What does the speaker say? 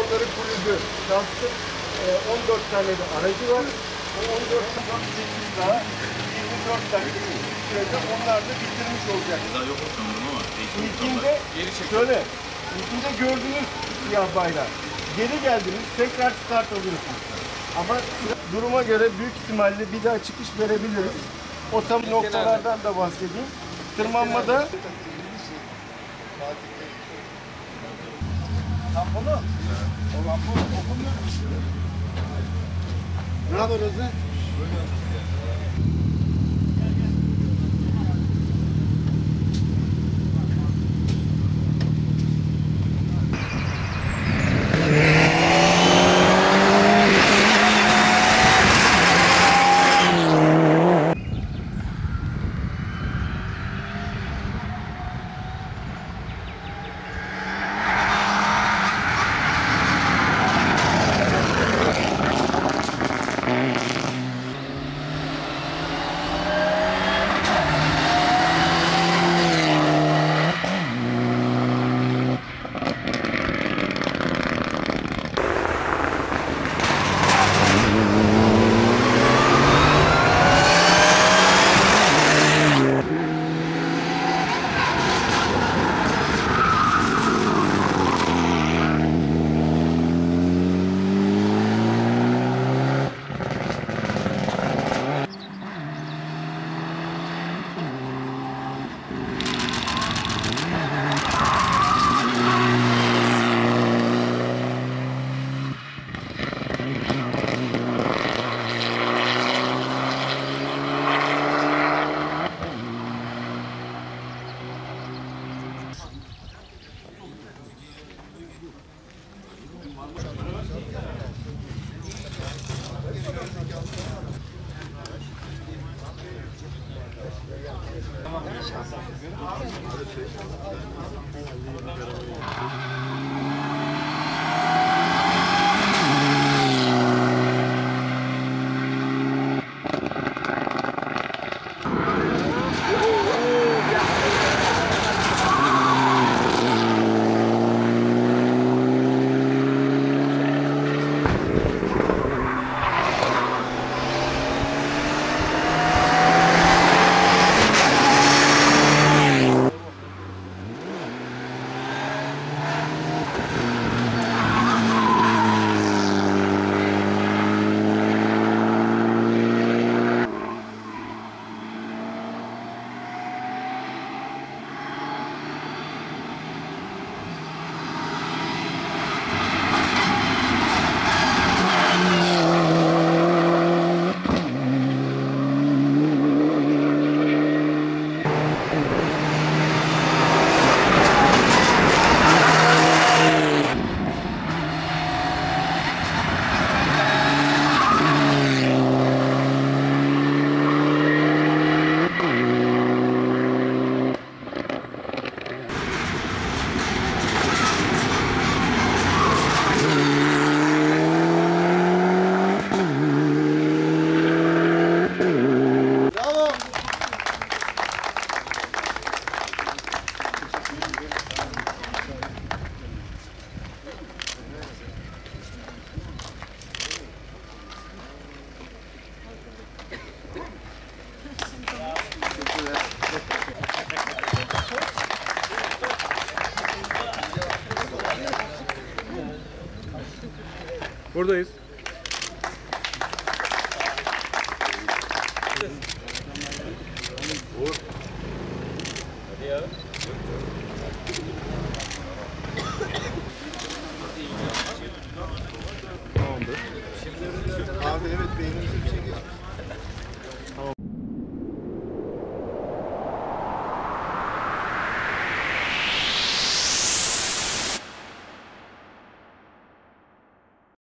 Motorları kuruldu. Şahsın 14 tane de aracı var. O 14'ten 8 daha 24 tane sürede onlar da bitirmiş olacak. Daha yok sanırım ama. İlkinde gördüğünüz siyah bayrağı. Geri geldiniz, tekrar start alıyorsunuz. Ama duruma göre büyük ihtimalle bir daha çıkış verebiliriz. O tam noktalardan da bahsedeyim. Tırmanmada tamponu olan bu okunmuyor. Ne yapıyoruz lan? Buradayız. Uğur. Hadi ya. Tamamdır. Abi evet benim